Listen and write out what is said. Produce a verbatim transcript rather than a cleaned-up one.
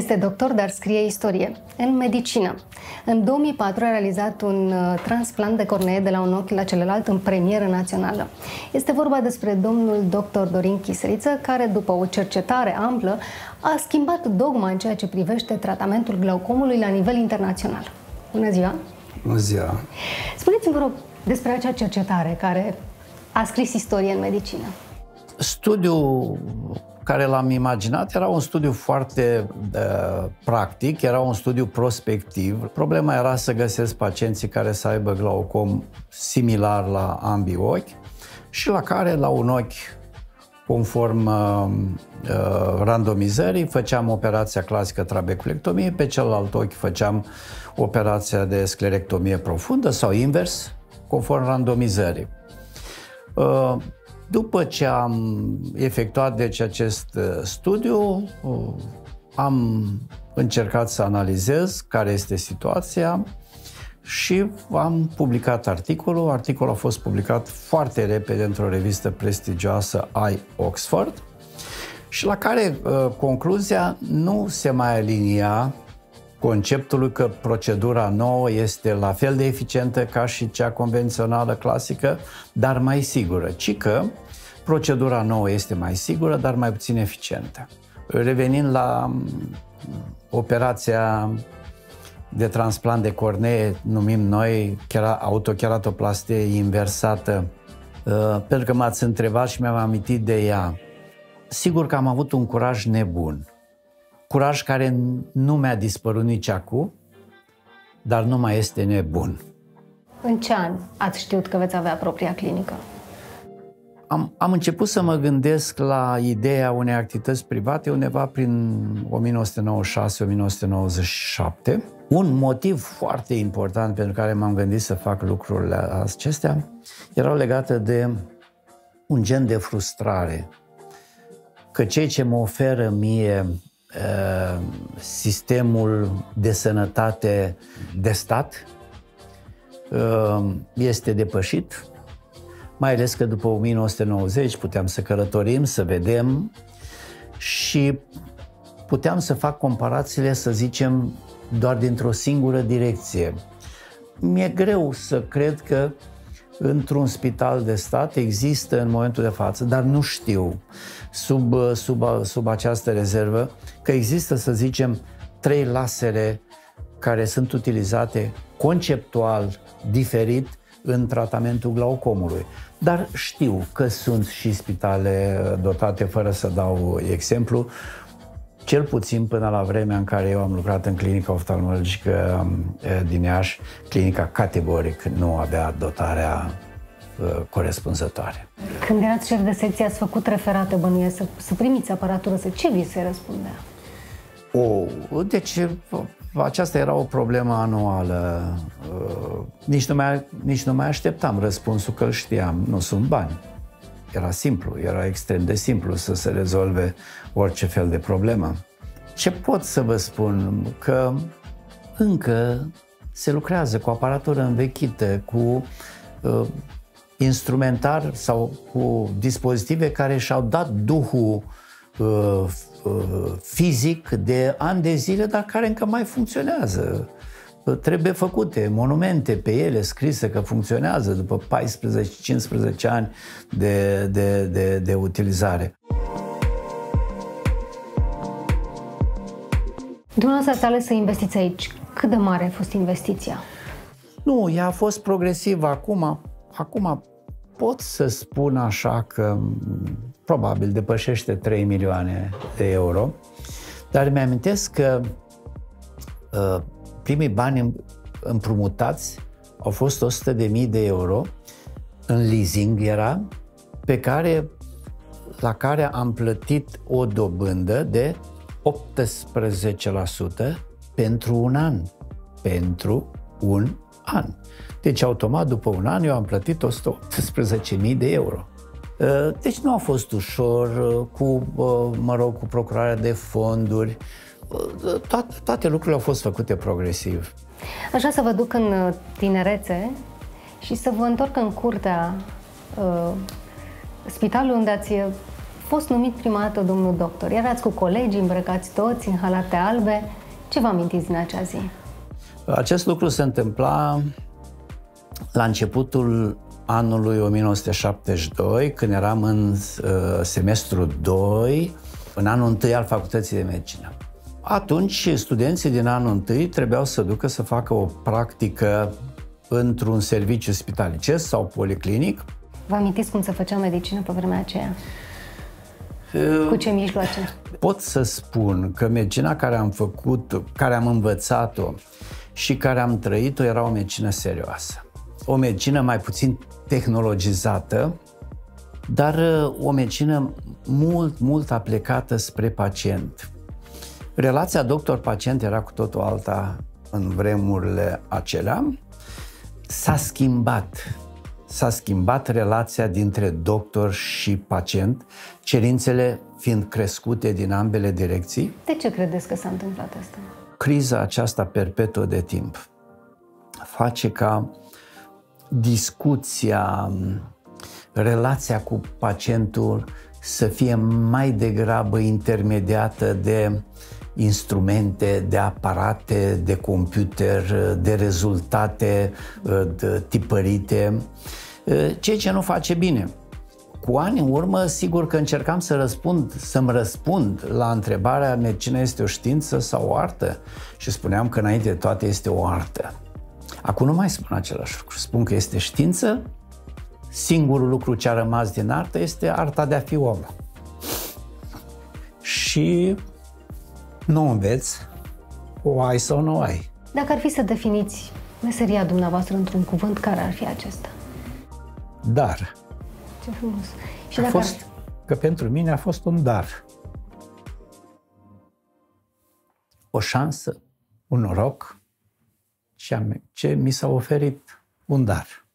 Este doctor, dar scrie istorie. În medicină. În două mii patru a realizat un transplant de cornee de la un ochi la celălalt în premieră națională. Este vorba despre domnul doctor Dorin Chiseliță, care, după o cercetare amplă, a schimbat dogma în ceea ce privește tratamentul glaucomului la nivel internațional. Bună ziua! Bună ziua! Spuneți-mi, vă rog, despre acea cercetare care a scris istorie în medicină. Studiul care l-am imaginat era un studiu foarte uh, practic, era un studiu prospectiv. Problema era să găsesc pacienții care să aibă glaucom similar la ambii ochi și la care, la un ochi, conform uh, uh, randomizării, făceam operația clasică trabeculectomie, pe celălalt ochi făceam operația de sclerectomie profundă sau invers, conform randomizării. Uh, După ce am efectuat deci acest studiu, am încercat să analizez care este situația și am publicat articolul. Articolul a fost publicat foarte repede într-o revistă prestigioasă I Oxford și la care concluzia nu se mai alinia conceptului că procedura nouă este la fel de eficientă ca și cea convențională clasică, dar mai sigură, ci că procedura nouă este mai sigură, dar mai puțin eficientă. Revenind la operația de transplant de cornee, numim noi autocheratoplastie inversată, pentru că m-ați întrebat și mi-am amintit de ea. Sigur că am avut un curaj nebun. Curaj care nu mi-a dispărut nici acum, dar nu mai este nebun. În ce an ați știut că veți avea propria clinică? Am, am început să mă gândesc la ideea unei activități private undeva prin o mie nouă sute nouăzeci și șase - o mie nouă sute nouăzeci și șapte. Un motiv foarte important pentru care m-am gândit să fac lucrurile acestea erau legate de un gen de frustrare. Că ceea ce mă oferă mie sistemul de sănătate de stat este depășit, mai ales că după o mie nouă sute nouăzeci puteam să călătorim, să vedem și puteam să fac comparațiile, să zicem, doar dintr-o singură direcție. Mi-e greu să cred că într-un spital de stat există în momentul de față, dar nu știu, sub, sub, sub această rezervă, că există, să zicem, trei lasere care sunt utilizate conceptual diferit în tratamentul glaucomului. Dar știu că sunt și spitale dotate, fără să dau exemplu, cel puțin până la vremea în care eu am lucrat în clinica oftalmologică din Iași, clinica categoric nu avea dotarea corespunzătoare. Când erați șef de secție, ați făcut referate, bănuiesc, să, să primiți aparatură, să ce vi se răspundea? O, deci aceasta era o problemă anuală. Nici nu mai, nici nu mai așteptam răspunsul, că îl știam. Nu sunt bani. Era simplu, era extrem de simplu să se rezolve orice fel de problemă. Ce pot să vă spun? Că încă se lucrează cu aparatură învechită, cu uh, instrumentar sau cu dispozitive care și-au dat duhul uh, uh, fizic de ani de zile, dar care încă mai funcționează. Trebuie făcute monumente pe ele scrise că funcționează după paisprezece - cincisprezece ani de, de, de, de utilizare. Dumneavoastră ați ales să investiți aici. Cât de mare a fost investiția? Nu, ea a fost progresivă. Acum, acum pot să spun așa că probabil depășește trei milioane de euro, dar mi-amintesc că uh, primii bani împrumutați au fost o sută de mii de euro, în leasing era, pe care, la care am plătit o dobândă de optsprezece la sută pentru un an. Pentru un an. Deci, automat, după un an, eu am plătit o sută optsprezece mii de euro. Deci nu a fost ușor, cu, mă rog, cu procurarea de fonduri. Toate, toate lucrurile au fost făcute progresiv. Aș vrea să vă duc în tinerețe și să vă întorc în curtea uh, spitalului unde ați fost numit prima dată domnul doctor. Erați cu colegii îmbrăcați toți în halate albe. Ce vă amintiți din acea zi? Acest lucru se întâmpla la începutul anului o mie nouă sute șaptezeci și doi, când eram în uh, semestru doi, în anul întâi al Facultății de Medicină. Atunci, studenții din anul întâi trebuiau să ducă să facă o practică într-un serviciu spitalicesc sau policlinic. Vă amintiți cum se făcea medicină pe vremea aceea? Uh, Cu ce mijloace? Pot să spun că medicina care am făcut, care am învățat-o și care am trăit-o era o medicină serioasă. O medicină mai puțin tehnologizată, dar o medicină mult, mult aplicată spre pacient. Relația doctor-pacient era cu totul alta în vremurile acelea. S-a schimbat. S-a schimbat relația dintre doctor și pacient, cerințele fiind crescute din ambele direcții. De ce credeți că s-a întâmplat asta? Criza aceasta perpetuă de timp face ca discuția, relația cu pacientul să fie mai degrabă intermediată de instrumente, de aparate, de computer, de rezultate de tipărite, ceea ce nu face bine. Cu ani în urmă, sigur că încercam să răspund, să-mi răspund la întrebarea medicina este o știință sau o artă? Și spuneam că înainte de toate este o artă. Acum nu mai spun același lucru. Spun că este știință, singurul lucru ce a rămas din artă este arta de a fi om. Și nu înveți, o ai sau nu ai. Dacă ar fi să definiți meseria dumneavoastră într-un cuvânt, care ar fi acesta? Dar. Ce frumos. Și a dacă fost, ar... că pentru mine a fost un dar. O șansă, un noroc, ce mi s-a oferit un dar.